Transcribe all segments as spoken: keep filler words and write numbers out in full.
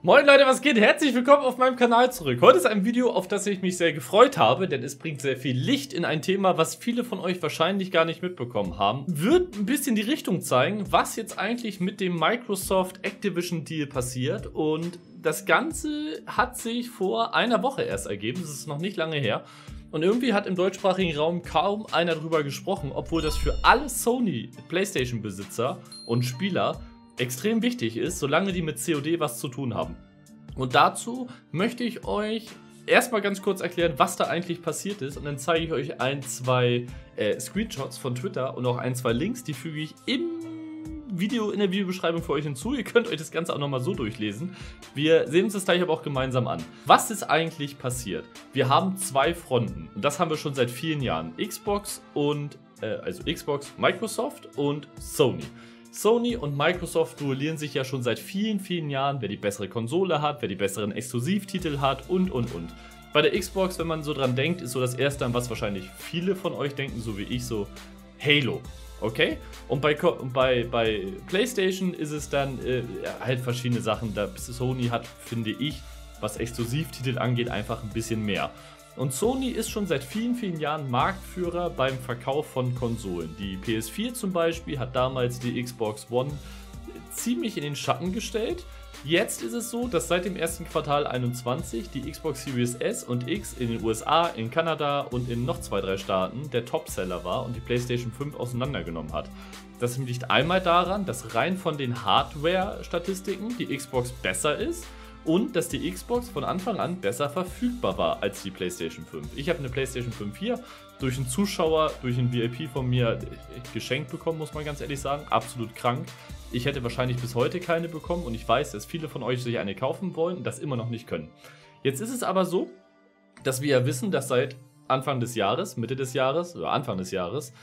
Moin Leute, was geht? Herzlich willkommen auf meinem Kanal zurück. Heute ist ein Video, auf das ich mich sehr gefreut habe, denn es bringt sehr viel Licht in ein Thema, was viele von euch wahrscheinlich gar nicht mitbekommen haben. Wird ein bisschen die Richtung zeigen, was jetzt eigentlich mit dem Microsoft Activision Deal passiert, und das Ganze hat sich vor einer Woche erst ergeben, das ist noch nicht lange her. Und irgendwie hat im deutschsprachigen Raum kaum einer drüber gesprochen, obwohl das für alle Sony PlayStation-Besitzer und Spieler extrem wichtig ist, solange die mit C O D was zu tun haben. Und dazu möchte ich euch erstmal ganz kurz erklären, was da eigentlich passiert ist, und dann zeige ich euch ein, zwei äh, Screenshots von Twitter und auch ein, zwei Links, die füge ich im Video, in der Videobeschreibung für euch hinzu. Ihr könnt euch das Ganze auch nochmal so durchlesen. Wir sehen uns das gleich aber auch gemeinsam an. Was ist eigentlich passiert? Wir haben zwei Fronten, und das haben wir schon seit vielen Jahren. Xbox und, äh, also Xbox, Microsoft und Sony. Sony und Microsoft duellieren sich ja schon seit vielen, vielen Jahren, wer die bessere Konsole hat, wer die besseren Exklusivtitel hat und, und, und. Bei der Xbox, wenn man so dran denkt, ist so das Erste, an was wahrscheinlich viele von euch denken, so wie ich, so Halo. Okay? Und bei, bei, bei PlayStation ist es dann äh, halt verschiedene Sachen. Da Sony hat, finde ich, was Exklusivtitel angeht, einfach ein bisschen mehr. Und Sony ist schon seit vielen, vielen Jahren Marktführer beim Verkauf von Konsolen. Die P S vier zum Beispiel hat damals die Xbox One ziemlich in den Schatten gestellt. Jetzt ist es so, dass seit dem ersten Quartal einundzwanzig die Xbox Series S und X in den U S A, in Kanada und in noch zwei, drei Staaten der Topseller war und die PlayStation fünf auseinandergenommen hat. Das liegt einmal daran, dass rein von den Hardware-Statistiken die Xbox besser ist und dass die Xbox von Anfang an besser verfügbar war als die PlayStation fünf. Ich habe eine PlayStation fünf hier durch einen Zuschauer, durch einen V I P von mir geschenkt bekommen, muss man ganz ehrlich sagen. Absolut krank. Ich hätte wahrscheinlich bis heute keine bekommen, und ich weiß, dass viele von euch sich eine kaufen wollen und das immer noch nicht können. Jetzt ist es aber so, dass wir ja wissen, dass seit Anfang des Jahres, Mitte des Jahres oder Anfang des Jahres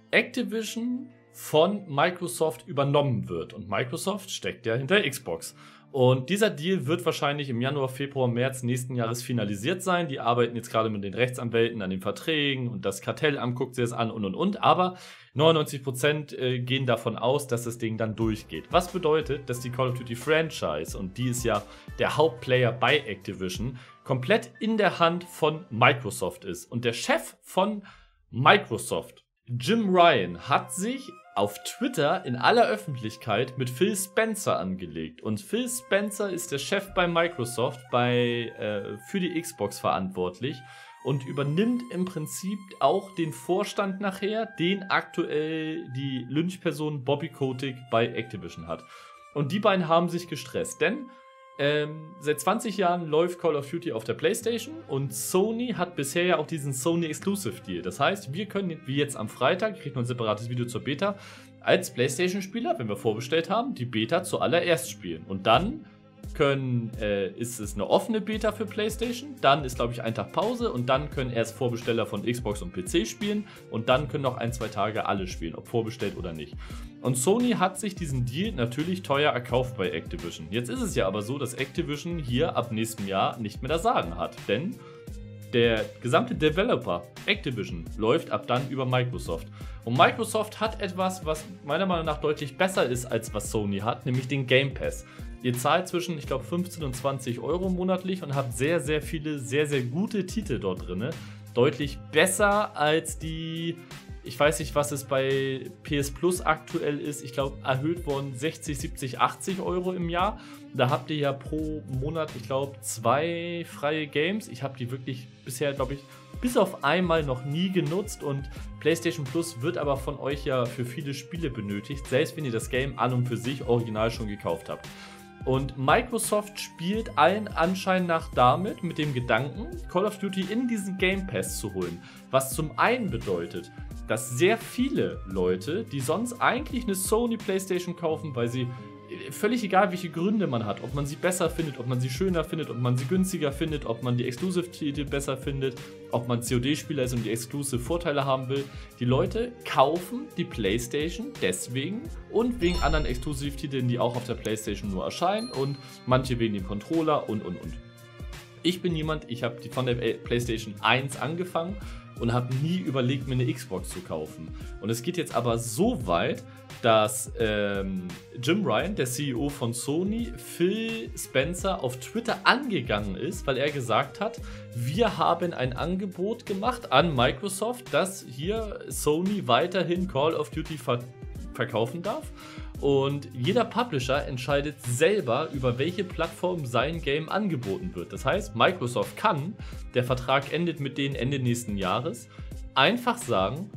Activision von Microsoft übernommen wird, und Microsoft steckt ja hinter Xbox. Und dieser Deal wird wahrscheinlich im Januar, Februar, März nächsten Jahres finalisiert sein. Die arbeiten jetzt gerade mit den Rechtsanwälten an den Verträgen, und das Kartellamt guckt sich das an und und und. Aber neunundneunzig Prozent gehen davon aus, dass das Ding dann durchgeht. Was bedeutet, dass die Call of Duty Franchise, und die ist ja der Hauptplayer bei Activision, komplett in der Hand von Microsoft ist. Und der Chef von Microsoft, Jim Ryan, hat sich auf Twitter in aller Öffentlichkeit mit Phil Spencer angelegt. Und Phil Spencer ist der Chef bei Microsoft bei, äh, für die Xbox verantwortlich und übernimmt im Prinzip auch den Vorstand nachher, den aktuell die Lynch-Person Bobby Kotick bei Activision hat. Und die beiden haben sich gestresst, denn Ähm, seit zwanzig Jahren läuft Call of Duty auf der PlayStation, und Sony hat bisher ja auch diesen Sony Exclusive Deal. Das heißt, wir können, wie jetzt am Freitag, kriegt man ein separates Video zur Beta, als PlayStation-Spieler, wenn wir vorbestellt haben, die Beta zuallererst spielen. Und dann können, äh, ist es eine offene Beta für PlayStation, dann ist, glaube ich, ein Tag Pause, und dann können erst Vorbesteller von Xbox und P C spielen, und dann können noch ein, zwei Tage alle spielen, ob vorbestellt oder nicht. Und Sony hat sich diesen Deal natürlich teuer erkauft bei Activision. Jetzt ist es ja aber so, dass Activision hier ab nächstem Jahr nicht mehr das Sagen hat, denn der gesamte Developer Activision läuft ab dann über Microsoft. Und Microsoft hat etwas, was meiner Meinung nach deutlich besser ist, als was Sony hat, nämlich den Game Pass. Ihr zahlt zwischen, ich glaube, fünfzehn und zwanzig Euro monatlich und habt sehr, sehr viele, sehr, sehr gute Titel dort drin. Deutlich besser als die, ich weiß nicht, was es bei P S Plus aktuell ist. Ich glaube, erhöht worden sechzig, siebzig, achtzig Euro im Jahr. Da habt ihr ja pro Monat, ich glaube, zwei freie Games. Ich habe die wirklich bisher, glaube ich, bis auf einmal noch nie genutzt, und PlayStation Plus wird aber von euch ja für viele Spiele benötigt, selbst wenn ihr das Game an und für sich original schon gekauft habt. Und Microsoft spielt allen Anschein nach damit, mit dem Gedanken, Call of Duty in diesen Game Pass zu holen. Was zum einen bedeutet, dass sehr viele Leute, die sonst eigentlich eine Sony PlayStation kaufen, weil sie, völlig egal welche Gründe man hat, ob man sie besser findet, ob man sie schöner findet, ob man sie günstiger findet, ob man die Exclusive-Titel besser findet, ob man C O D-Spieler ist und die Exclusive-Vorteile haben will. Die Leute kaufen die PlayStation deswegen und wegen anderen Exclusive-Titeln, die auch auf der PlayStation nur erscheinen, und manche wegen dem Controller und und und. Ich bin jemand, ich habe von der PlayStation eins angefangen und habe nie überlegt, mir eine Xbox zu kaufen. Und es geht jetzt aber so weit, dass ähm, Jim Ryan, der C E O von Sony, Phil Spencer auf Twitter angegangen ist, weil er gesagt hat, wir haben ein Angebot gemacht an Microsoft, dass hier Sony weiterhin Call of Duty ver- verkaufen darf. Und jeder Publisher entscheidet selber, über welche Plattform sein Game angeboten wird. Das heißt, Microsoft kann, der Vertrag endet mit denen Ende nächsten Jahres, einfach sagen,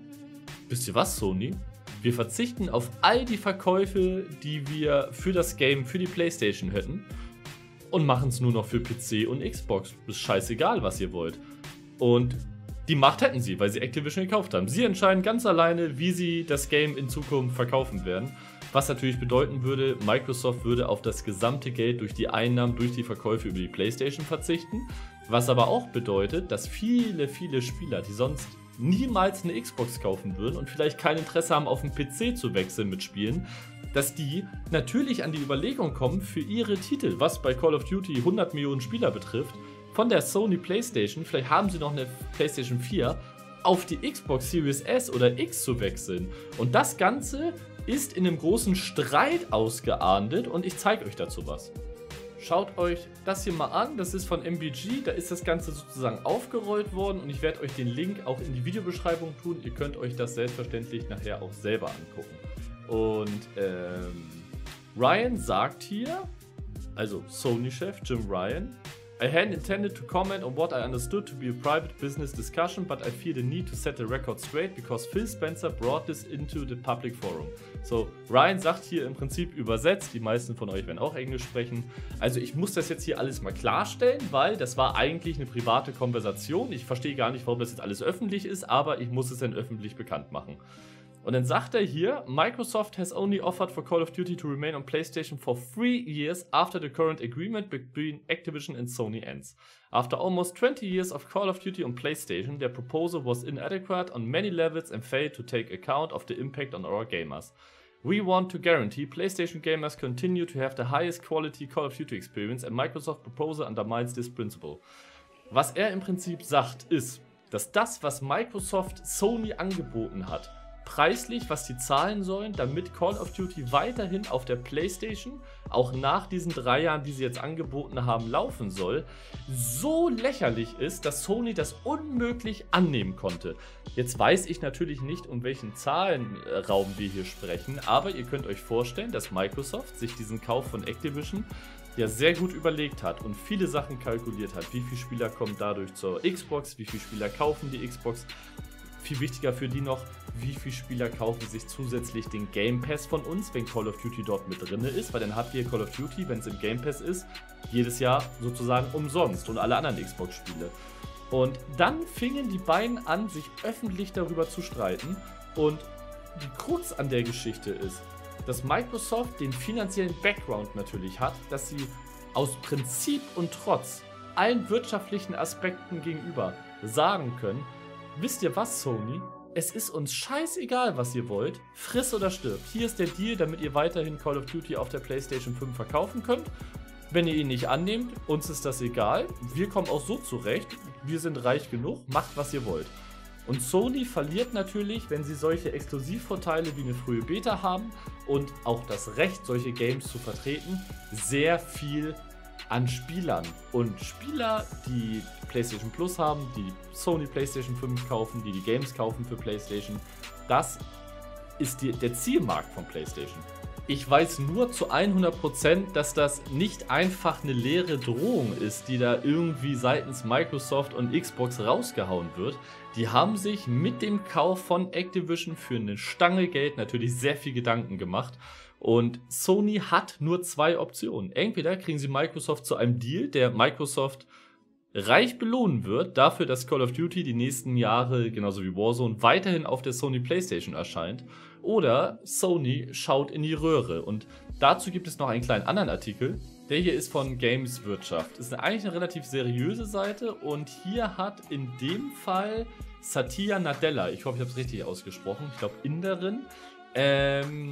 wisst ihr was, Sony? Wir verzichten auf all die Verkäufe, die wir für das Game, für die PlayStation hätten und machen es nur noch für P C und Xbox. Ist scheißegal, was ihr wollt. Und die Macht hätten sie, weil sie Activision gekauft haben. Sie entscheiden ganz alleine, wie sie das Game in Zukunft verkaufen werden. Was natürlich bedeuten würde, Microsoft würde auf das gesamte Geld durch die Einnahmen, durch die Verkäufe über die PlayStation verzichten. Was aber auch bedeutet, dass viele, viele Spieler, die sonst niemals eine Xbox kaufen würden und vielleicht kein Interesse haben, auf den P C zu wechseln mit Spielen, dass die natürlich an die Überlegung kommen, für ihre Titel, was bei Call of Duty hundert Millionen Spieler betrifft, von der Sony PlayStation, vielleicht haben sie noch eine PlayStation vier, auf die Xbox Series S oder X zu wechseln. Und das Ganze ist in einem großen Streit ausgeahndet und ich zeige euch dazu was. Schaut euch das hier mal an, das ist von M B G, da ist das Ganze sozusagen aufgerollt worden und ich werde euch den Link auch in die Videobeschreibung tun. Ihr könnt euch das selbstverständlich nachher auch selber angucken. Und ähm, Ryan sagt hier, also Sony-Chef Jim Ryan, I hadn't intended to comment on what I understood to be a private business discussion, but I feel the need to set the record straight because Phil Spencer brought this into the public forum. So, Ryan sagt hier im Prinzip übersetzt, die meisten von euch werden auch Englisch sprechen. Also ich muss das jetzt hier alles mal klarstellen, weil das war eigentlich eine private Konversation. Ich verstehe gar nicht, warum das jetzt alles öffentlich ist, aber ich muss es dann öffentlich bekannt machen. Und dann sagt er hier, Microsoft has only offered for Call of Duty to remain on PlayStation for three years after the current agreement between Activision and Sony ends. After almost twenty years of Call of Duty on PlayStation, their proposal was inadequate on many levels and failed to take account of the impact on our gamers. We want to guarantee PlayStation gamers continue to have the highest quality Call of Duty experience and Microsoft proposal undermines this principle. Was er im Prinzip sagt, ist, dass das, was Microsoft Sony angeboten hat, preislich, was die zahlen sollen, damit Call of Duty weiterhin auf der PlayStation, auch nach diesen drei Jahren, die sie jetzt angeboten haben, laufen soll, so lächerlich ist, dass Sony das unmöglich annehmen konnte. Jetzt weiß ich natürlich nicht, um welchen Zahlenraum wir hier sprechen, aber ihr könnt euch vorstellen, dass Microsoft sich diesen Kauf von Activision ja sehr gut überlegt hat und viele Sachen kalkuliert hat. Wie viele Spieler kommen dadurch zur Xbox, wie viele Spieler kaufen die Xbox. Viel wichtiger für die noch, wie viele Spieler kaufen sich zusätzlich den Game Pass von uns, wenn Call of Duty dort mit drin ist, weil dann habt ihr Call of Duty, wenn es im Game Pass ist, jedes Jahr sozusagen umsonst und alle anderen Xbox-Spiele. Und dann fingen die beiden an, sich öffentlich darüber zu streiten und die Krux an der Geschichte ist, dass Microsoft den finanziellen Background natürlich hat, dass sie aus Prinzip und trotz allen wirtschaftlichen Aspekten gegenüber sagen können, wisst ihr was, Sony? Es ist uns scheißegal, was ihr wollt. Friss oder stirb. Hier ist der Deal, damit ihr weiterhin Call of Duty auf der PlayStation fünf verkaufen könnt. Wenn ihr ihn nicht annehmt, uns ist das egal. Wir kommen auch so zurecht. Wir sind reich genug. Macht, was ihr wollt. Und Sony verliert natürlich, wenn sie solche Exklusivvorteile wie eine frühe Beta haben und auch das Recht, solche Games zu vertreten, sehr viel an Spielern. Und Spieler, die PlayStation Plus haben, die Sony PlayStation fünf kaufen, die die Games kaufen für PlayStation, das ist die, der Zielmarkt von PlayStation. Ich weiß nur zu hundert Prozent, dass das nicht einfach eine leere Drohung ist, die da irgendwie seitens Microsoft und Xbox rausgehauen wird. Die haben sich mit dem Kauf von Activision für eine Stange Geld natürlich sehr viel Gedanken gemacht. Und Sony hat nur zwei Optionen. Entweder kriegen sie Microsoft zu einem Deal, der Microsoft reich belohnen wird, dafür, dass Call of Duty die nächsten Jahre, genauso wie Warzone, weiterhin auf der Sony PlayStation erscheint. Oder Sony schaut in die Röhre. Und dazu gibt es noch einen kleinen anderen Artikel. Der hier ist von Games Wirtschaft. Ist eigentlich eine relativ seriöse Seite. Und hier hat in dem Fall Satya Nadella, ich hoffe, ich habe es richtig ausgesprochen, ich glaube Inderin, ähm,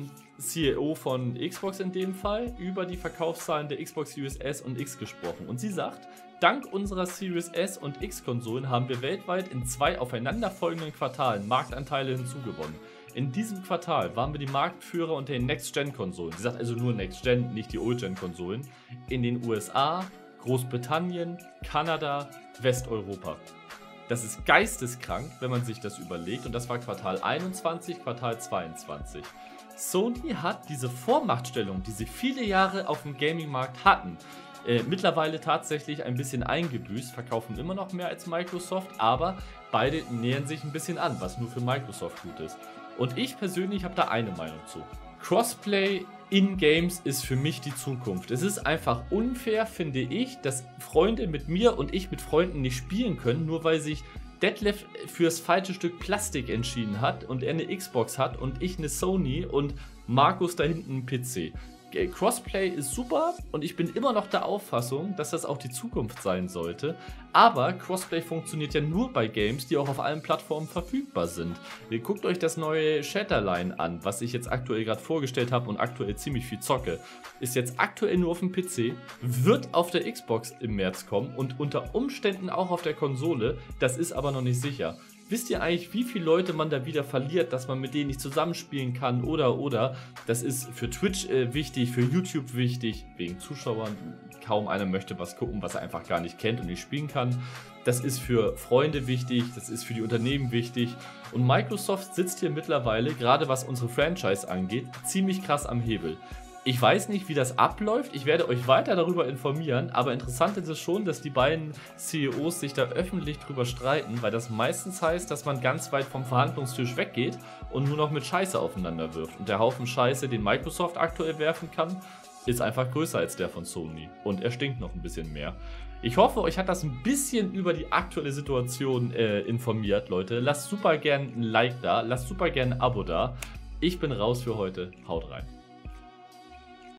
C E O von Xbox in dem Fall, über die Verkaufszahlen der Xbox Series S und X gesprochen. Und sie sagt, dank unserer Series S und X-Konsolen haben wir weltweit in zwei aufeinanderfolgenden Quartalen Marktanteile hinzugewonnen. In diesem Quartal waren wir die Marktführer unter den Next-Gen-Konsolen. Sie sagt also nur Next-Gen, nicht die Old-Gen-Konsolen. In den U S A, Großbritannien, Kanada, Westeuropa. Das ist geisteskrank, wenn man sich das überlegt. Und das war Quartal einundzwanzig, Quartal zweiundzwanzig. Sony hat diese Vormachtstellung, die sie viele Jahre auf dem Gaming-Markt hatten, äh, mittlerweile tatsächlich ein bisschen eingebüßt, verkaufen immer noch mehr als Microsoft, aber beide nähern sich ein bisschen an, was nur für Microsoft gut ist. Und ich persönlich habe da eine Meinung zu. Crossplay in Games ist für mich die Zukunft. Es ist einfach unfair, finde ich, dass Freunde mit mir und ich mit Freunden nicht spielen können, nur weil sich Detlef fürs falsche Stück Plastik entschieden hat und er eine Xbox hat und ich eine Sony und Markus da hinten einen P C. Crossplay ist super und ich bin immer noch der Auffassung, dass das auch die Zukunft sein sollte. Aber Crossplay funktioniert ja nur bei Games, die auch auf allen Plattformen verfügbar sind. Guckt euch das neue Shatterline an, was ich jetzt aktuell gerade vorgestellt habe und aktuell ziemlich viel zocke. Ist jetzt aktuell nur auf dem P C, wird auf der Xbox im März kommen und unter Umständen auch auf der Konsole. Das ist aber noch nicht sicher. Wisst ihr eigentlich, wie viele Leute man da wieder verliert, dass man mit denen nicht zusammenspielen kann oder oder? Das ist für Twitch äh, wichtig, für YouTube wichtig, wegen Zuschauern. Kaum einer möchte was gucken, was er einfach gar nicht kennt und nicht spielen kann. Das ist für Freunde wichtig, das ist für die Unternehmen wichtig. Und Microsoft sitzt hier mittlerweile, gerade was unsere Franchise angeht, ziemlich krass am Hebel. Ich weiß nicht, wie das abläuft, ich werde euch weiter darüber informieren, aber interessant ist es schon, dass die beiden C E Os sich da öffentlich drüber streiten, weil das meistens heißt, dass man ganz weit vom Verhandlungstisch weggeht und nur noch mit Scheiße aufeinander wirft. Und der Haufen Scheiße, den Microsoft aktuell werfen kann, ist einfach größer als der von Sony. Und er stinkt noch ein bisschen mehr. Ich hoffe, euch hat das ein bisschen über die aktuelle Situation äh, informiert, Leute. Lasst super gern ein Like da, lasst super gern ein Abo da. Ich bin raus für heute, haut rein.